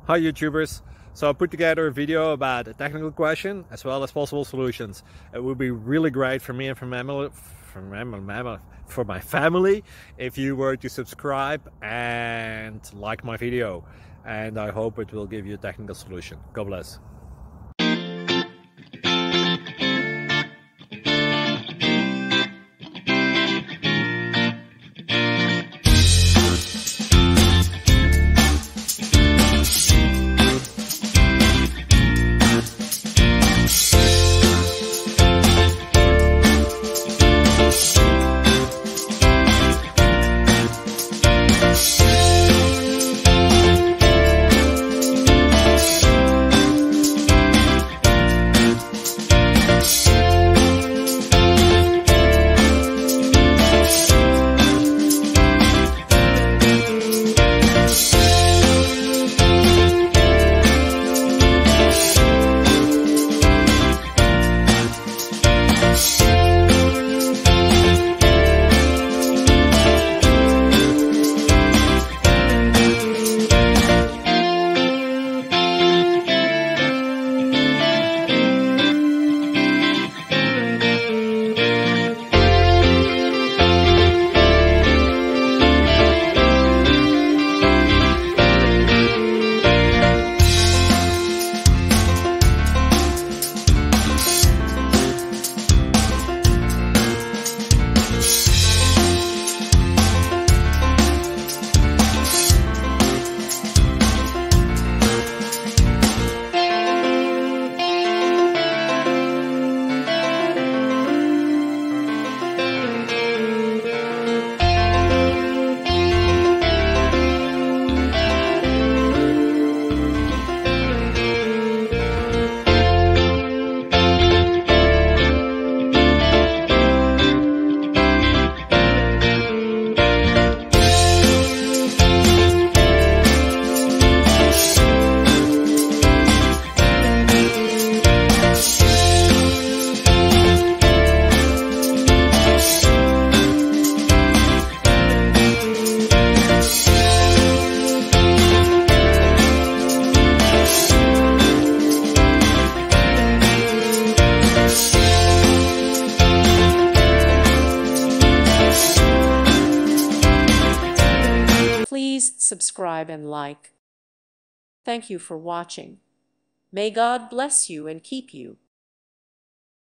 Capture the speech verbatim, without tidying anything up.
Hi YouTubers! So I put together a video about a technical question as well as possible solutions. It would be really great for me and for my family, for my, for my family if you were to subscribe and like my video. And I hope it will give you a technical solution. God bless. Please subscribe and like. Thank you for watching. May God bless you and keep you.